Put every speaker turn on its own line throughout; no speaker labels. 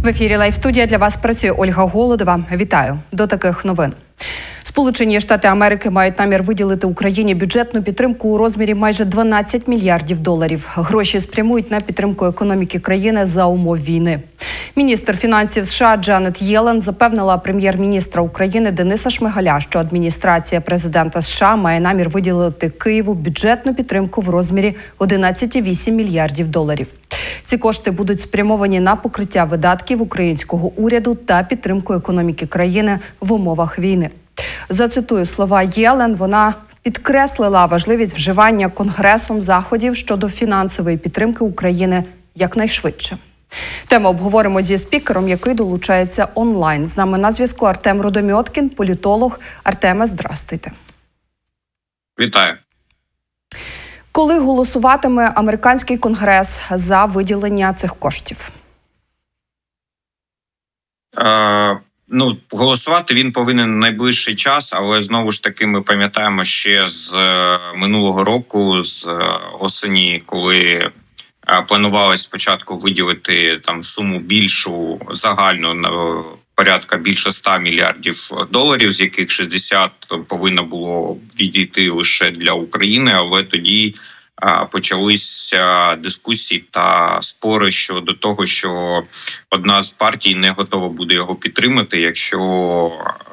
В ефірі Лайв-студія для вас працює Ольга Голодова. Вітаю. До таких новин. Сполучені Штати Америки мають намір виділити Україні бюджетну підтримку у розмірі майже 12 мільярдів доларів. Гроші спрямують на підтримку економіки країни за умов війни. Міністр фінансів США Джанет Єлен запевнила прем'єр-міністра України Дениса Шмигаля, що адміністрація президента США має намір виділити Києву бюджетну підтримку в розмірі 11,8 мільярдів доларів. Ці кошти будуть спрямовані на покриття видатків українського уряду та підтримку економіки країни в умовах війни. Зацитую слова Єлен, вона підкреслила важливість вживання Конгресом заходів щодо фінансової підтримки України якнайшвидше. Тему обговоримо зі спікером, який долучається онлайн. З нами на зв'язку Артем Рудомьоткін, політолог. Артеме, здрастуйте.
Вітаю.
Коли голосуватиме американський конгрес за виділення цих коштів?
Голосувати він повинен найближчий час, але знову ж таки ми пам'ятаємо ще з минулого року, з осені, коли планувалось спочатку виділити там суму більшу, загальну, на порядка більше 100 мільярдів доларів, з яких 60 повинно було відійти лише для України, але тоді почалися дискусії та спори щодо того, що одна з партій не готова буде його підтримати, якщо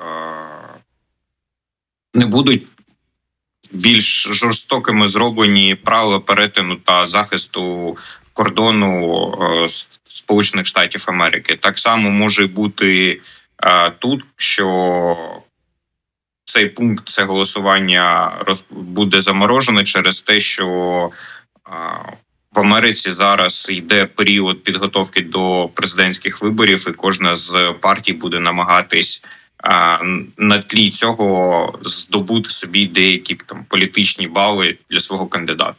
не будуть більш жорстокими зроблені правила перетину та захисту кордону Сполучених Штатів Америки. Так само може бути тут, що цей пункт, це голосування буде заморожено через те, що в Америці зараз йде період підготовки до президентських виборів, і кожна з партій буде намагатись на тлі цього здобути собі деякі там політичні бали для свого кандидата.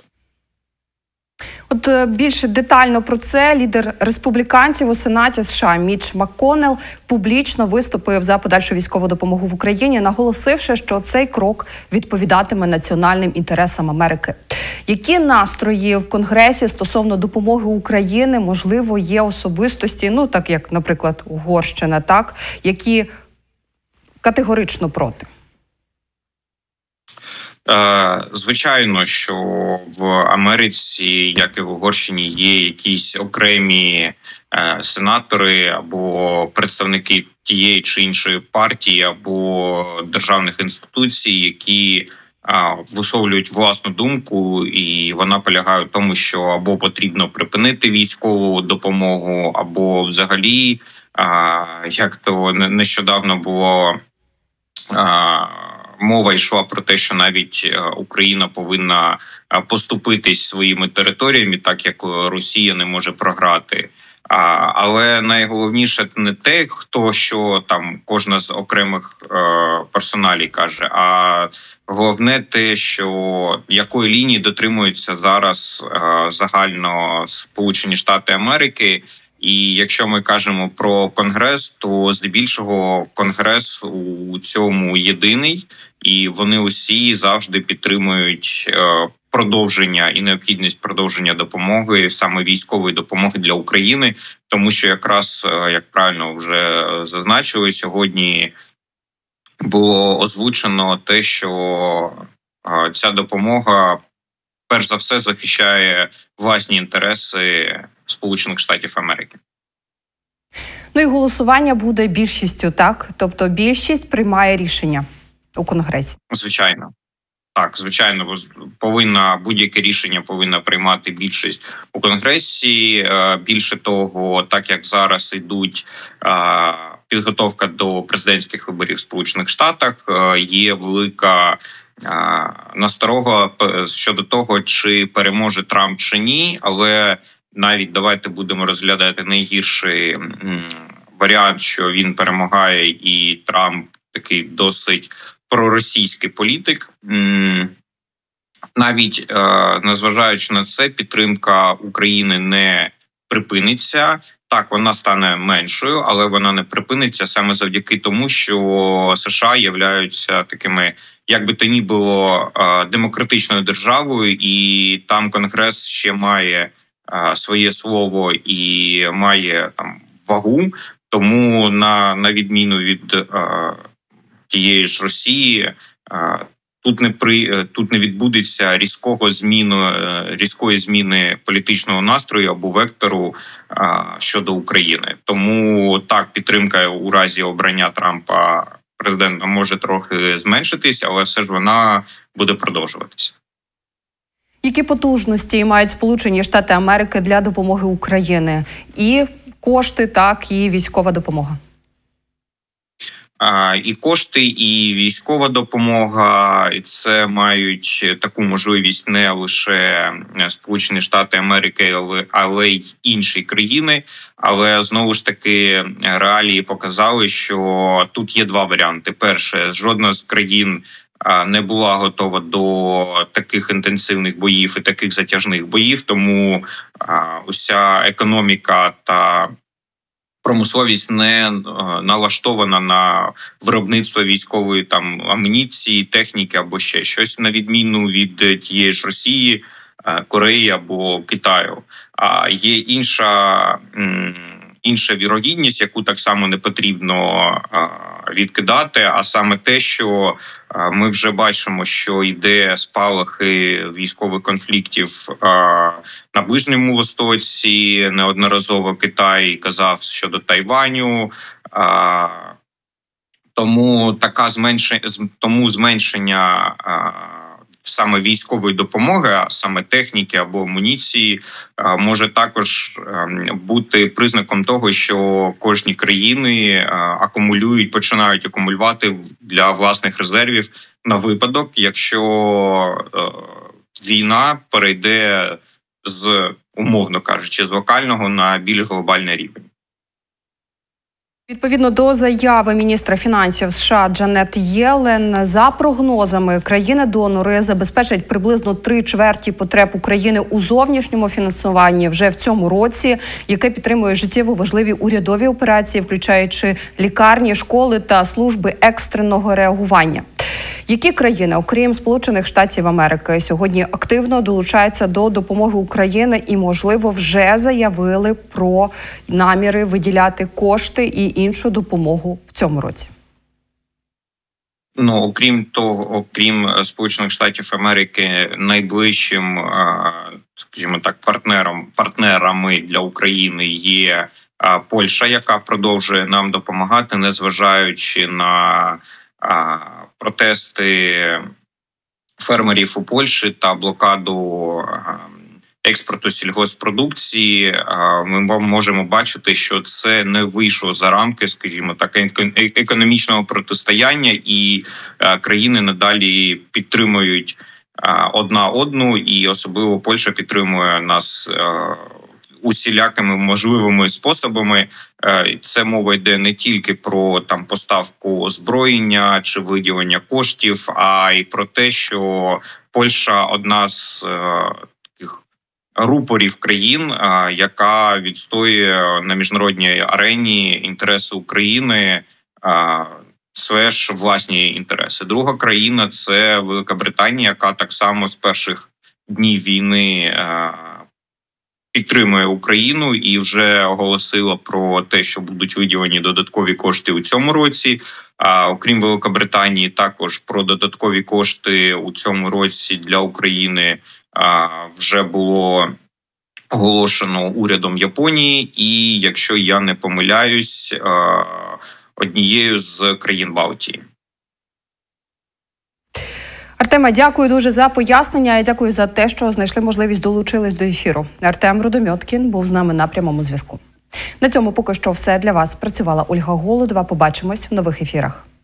От більше детально про це лідер республіканців у Сенаті США Мітч МакКоннелл публічно виступив за подальшу військову допомогу в Україні, наголосивши, що цей крок відповідатиме національним інтересам Америки. Які настрої в Конгресі стосовно допомоги Україні, можливо, є особистості, так як, наприклад, Угорщина, так, які категорично проти?
Звичайно, що в Америці, як і в Угорщині, є якісь окремі сенатори або представники тієї чи іншої партії або державних інституцій, які висловлюють власну думку, і вона полягає в тому, що або потрібно припинити військову допомогу, або взагалі, як то нещодавно було, мова йшла про те, що навіть Україна повинна поступитись своїми територіями, так як Росія не може програти. Але найголовніше не те, хто що там кожна з окремих персоналій каже, а головне те, що якої лінії дотримуються зараз загально Сполучені Штати Америки. І якщо ми кажемо про Конгрес, то здебільшого Конгрес у цьому єдиний, і вони усі завжди підтримують продовження і необхідність продовження допомоги, саме військової допомоги для України, тому що якраз, як правильно вже зазначили, сьогодні було озвучено те, що ця допомога перш за все захищає власні інтереси Сполучених Штатів Америки.
І голосування буде більшістю, так? Тобто більшість приймає рішення у Конгресі?
Звичайно. Так, звичайно, повинна будь-яке рішення повинна приймати більшість у Конгресі. Більше того, так як зараз йдуть підготовка до президентських виборів в Сполучених Штатах, є велика насторога щодо того, чи переможе Трамп чи ні, але навіть давайте будемо розглядати найгірший варіант, що він перемагає і Трамп такий досить проросійський політик. Навіть незважаючи на це, підтримка України не припиниться. Так, вона стане меншою, але вона не припиниться саме завдяки тому, що США являються такими, як би то ні було, демократичною державою, і там Конгрес ще має своє слово і має там вагу. Тому на відміну від тієї ж Росії, тут не відбудеться різкої зміни політичного настрою або вектору щодо України. Тому так, підтримка у разі обрання Трампа президента може трохи зменшитись, але все ж вона буде продовжуватися.
Які потужності мають Сполучені Штати Америки для допомоги Україні? І кошти, так, і військова допомога.
І кошти, і військова допомога, і це мають таку можливість не лише Сполучені Штати Америки, але й інші країни. Але знову ж таки реалії показали, що тут є два варіанти. Перше, жодна з країн не була готова до таких інтенсивних боїв і таких затяжних боїв, тому уся економіка та промисловість не налаштована на виробництво військової там амуніції, техніки або ще щось, на відміну від тієї ж Росії, Кореї або Китаю. А є інша вірогідність, яку так само не потрібно відкидати, а саме те, що ми вже бачимо, що йде спалахи військових конфліктів на Ближньому Востоці. Неодноразово Китай казав щодо Тайваню. Тому зменшення саме військової допомоги, а саме техніки або амуніції, може також бути признаком того, що кожні країни починають акумулювати для власних резервів на випадок, якщо війна перейде умовно кажучи, з локального на більш глобальний рівень.
Відповідно до заяви міністра фінансів США Джанет Єлен, за прогнозами, країни-донори забезпечать приблизно 3/4 потреб України у зовнішньому фінансуванні вже в цьому році, яке підтримує життєво важливі урядові операції, включаючи лікарні, школи та служби екстреного реагування. Які країни, окрім Сполучених Штатів Америки, сьогодні активно долучаються до допомоги Україні і, можливо, вже заявили про наміри виділяти кошти і іншу допомогу в цьому році?
Окрім Сполучених Штатів Америки, найближчим, скажімо так, партнерами для України є Польща, яка продовжує нам допомагати, незважаючи на протести фермерів у Польщі та блокаду експорту сільгосппродукції. Ми можемо бачити, що це не вийшло за рамки, скажімо так, економічного протистояння, і країни надалі підтримують одна одну, і особливо Польща підтримує нас усілякими можливими способами. Це мова йде не тільки про поставку озброєння чи виділення коштів, а й про те, що Польща одна з таких рупорів країн, яка відстоює на міжнародній арені інтереси України, власні інтереси. Друга країна – це Велика Британія, яка так само з перших днів війни підтримує Україну і вже оголосила про те, що будуть виділені додаткові кошти у цьому році. Окрім Великобританії, також про додаткові кошти у цьому році для України вже було оголошено урядом Японії і, якщо я не помиляюсь, однією з країн Балтії.
Артеме, дякую дуже за пояснення і дякую за те, що знайшли можливість долучились до ефіру. Артем Рудомьоткін був з нами на прямому зв'язку. На цьому поки що все для вас. Працювала Ольга Голодова. Побачимось в нових ефірах.